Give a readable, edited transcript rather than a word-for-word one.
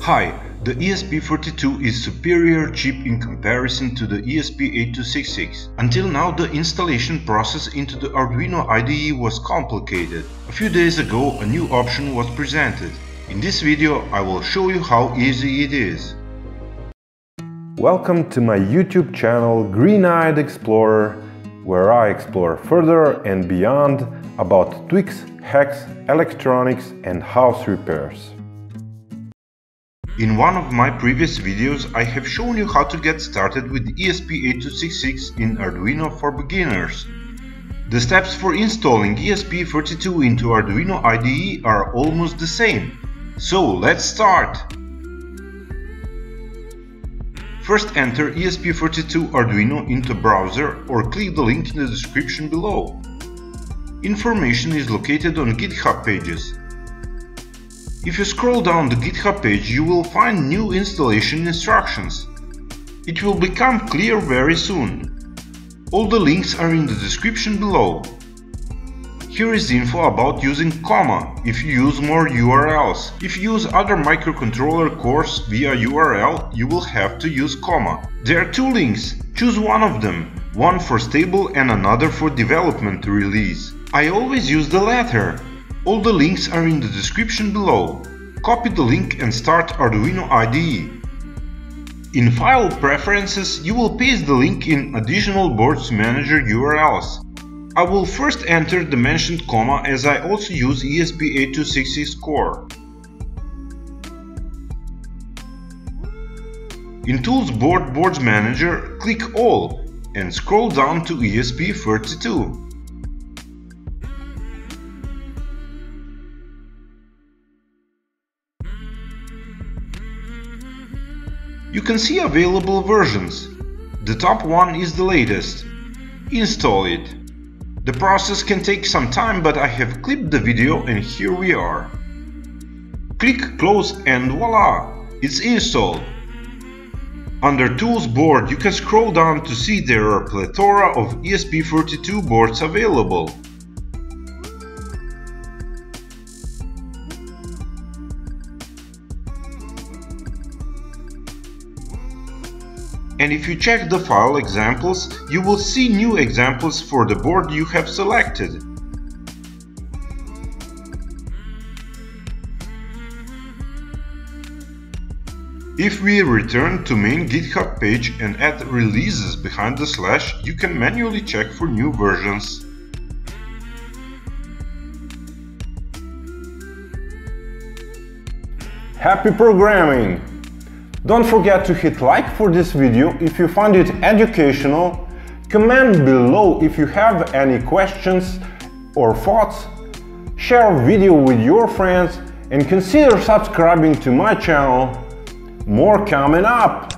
Hi, the ESP32 is superior chip in comparison to the ESP8266. Until now the installation process into the Arduino IDE was complicated. A few days ago a new option was presented. In this video I will show you how easy it is. Welcome to my YouTube channel Green-Eyed Explorer, where I explore further and beyond about tweaks, hacks, electronics and house repairs. In one of my previous videos I have shown you how to get started with the ESP8266 in Arduino for beginners. The steps for installing ESP32 into Arduino IDE are almost the same. So let's start! First enter ESP32 Arduino into browser or click the link in the description below. Information is located on GitHub pages. If you scroll down the GitHub page, you will find new installation instructions. It will become clear very soon. All the links are in the description below. Here is info about using comma if you use more URLs. If you use other microcontroller cores via URL, you will have to use comma. There are two links, choose one of them, one for stable and another for development release. I always use the latter. All the links are in the description below. Copy the link and start Arduino IDE. In File Preferences, you will paste the link in Additional Boards Manager URLs. I will first enter the mentioned comma as I also use ESP8266 core. In Tools Boards Manager, click All and scroll down to ESP32. You can see available versions. The top one is the latest. Install it. The process can take some time, but I have clipped the video and here we are. Click Close and voila! It's installed. Under Tools Board you can scroll down to see there are a plethora of ESP32 boards available. And if you check the file examples, you will see new examples for the board you have selected. If we return to main GitHub page and add releases behind the slash, you can manually check for new versions. Happy programming! Don't forget to hit like for this video if you find it educational, comment below if you have any questions or thoughts, share a video with your friends and consider subscribing to my channel. More coming up!